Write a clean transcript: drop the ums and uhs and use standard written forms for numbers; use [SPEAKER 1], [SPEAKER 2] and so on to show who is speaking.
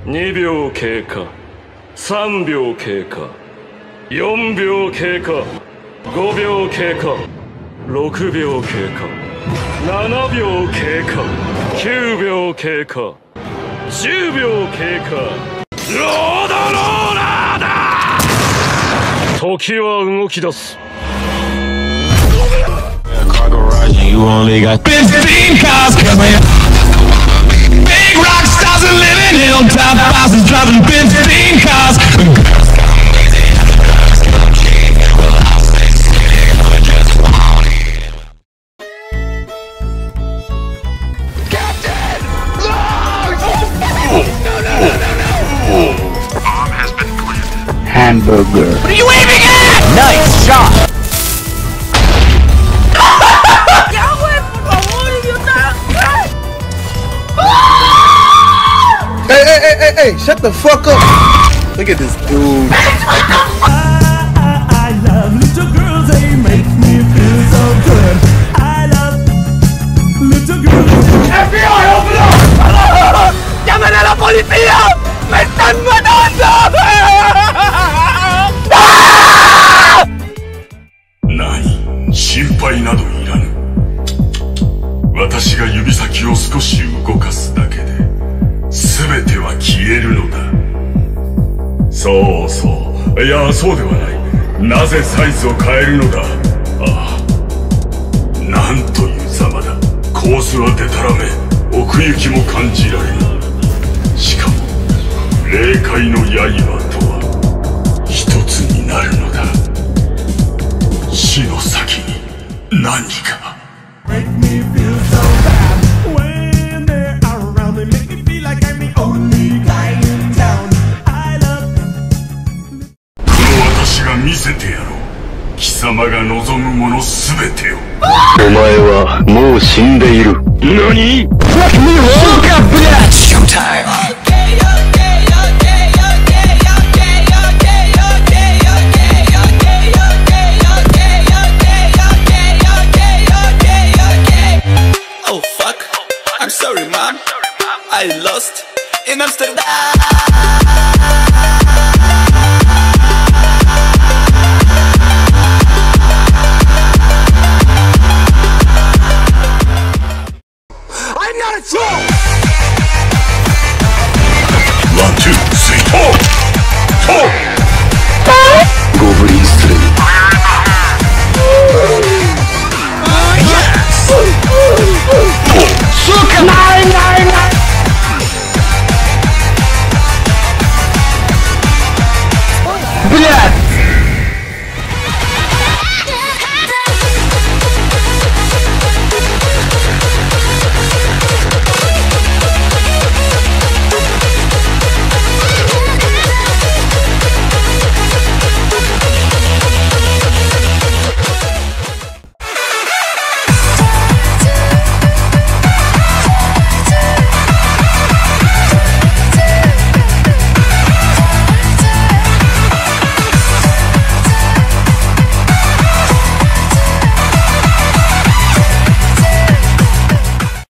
[SPEAKER 1] 2秒経過、3秒経過、4秒経過、5秒経過、6秒経過、7秒経過、9秒経過、10秒経過。ロードローラーだ。時は動き出す。
[SPEAKER 2] You only got 15 cars coming. Big rock stars are living hilltop houses, driving 15 cars. Girls come easy, girls come cheap. Well, I'll stay skinny, but just won't eat. Captain! Load! No! Bomb has been planted. Hamburger. What are you aiming at? Nice shot!
[SPEAKER 3] Hey, shut the fuck up! Look at this dude.
[SPEAKER 4] I love little girls, they make me feel so good. I love little girls.
[SPEAKER 2] FBI, open up! ¡Llamen a la policía! ¡Me están matando!
[SPEAKER 5] Nani? 心配などいらぬ。私が指先を少し動かすだけで全ては消えるのだ。そうそう。いや、そうではない。なぜサイズを変えるのだ。ああ。なんというざまだ。コースはデタラメ。奥行きも感じられぬ。しかも、霊界の刃とは、一つになるのだ。死の先に何か。
[SPEAKER 4] Make me feel so bad when they are around. They make me feel like I'm the only guy in town. I love.
[SPEAKER 5] この私が見せてやろう。貴様が望むものすべてを。お前はもう死んでいる。何？
[SPEAKER 2] Fuck me, woke up, bitch! Showtime!
[SPEAKER 6] Oh fuck, I'm sorry mom, I lost in Amsterdam.
[SPEAKER 2] I'm not a troll!